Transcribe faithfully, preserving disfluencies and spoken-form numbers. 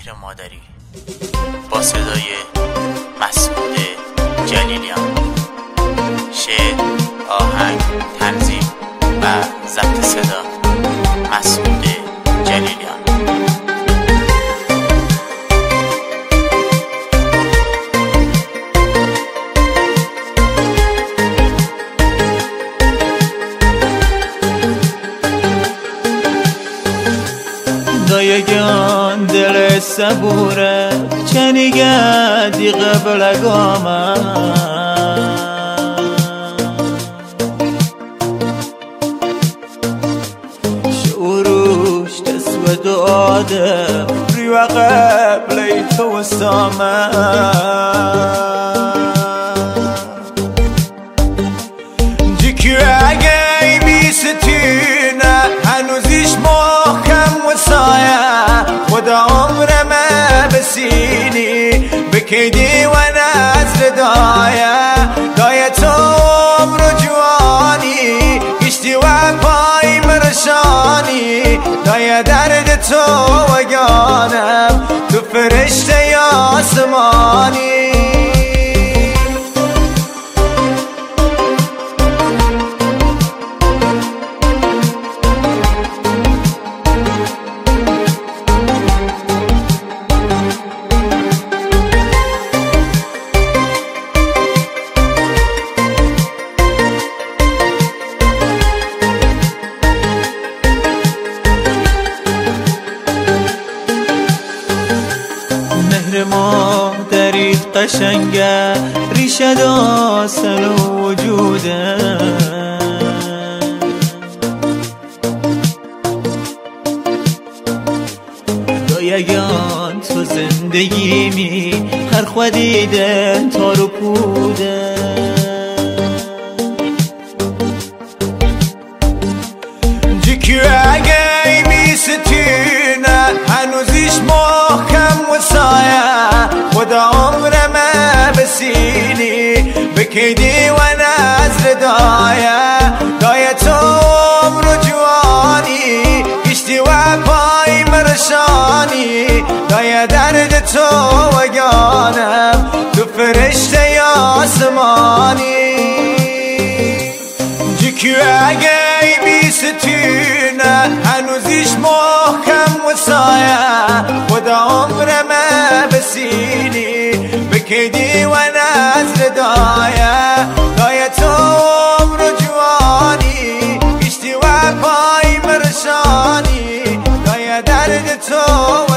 فکر مادری با صدای مسعود جلیلیان. شعر، آهنگ، تنظیم و ضبط صدا مسعود جلیلیان. دایگان دل صبوره چنیگه دی قبل گامه شعروش تسود آده ریو قبلی تو سامه جیکی اگه بیستینه هنوزیش محکم و سایه خدا عمرمه بسینی بکیدی و نزل دایه دایه تو عمر و جوانی گشتی و پای مرشانی دایه درد تو و گانم تو فرشته آسمانی. مادریت قشنگه ریشه داستن و وجوده دایگان تو زندگی می هر خودیده تارو پوده جیکی اگه میستینه هنوزیش محکم و سایه خدا عمرمه بسینی بکیدی و نزل دایه دایه تو عمر و جوانی گشتی و پای مرشانی دایه درد تو و گانم تو فرشته آسمانی. جیکی اگه بیستینه هنوزیش محکم و سایه خدا عمرمه بسینی بکیدی و نزل دایه دایه تو عمر و جوانی گشتی و پای مرشانی دایه درد تو